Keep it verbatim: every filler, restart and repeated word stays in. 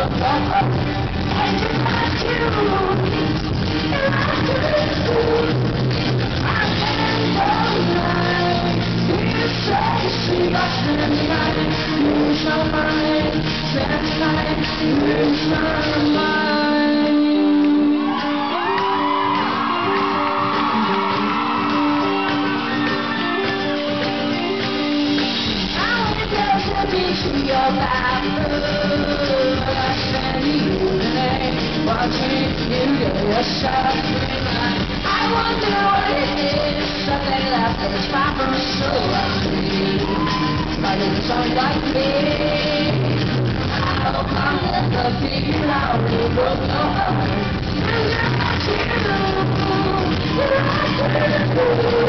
I wonder what it is, something that is far from so ugly, but it's unlikely. How come that the people are really broke your heart? And you're not you, you're not you.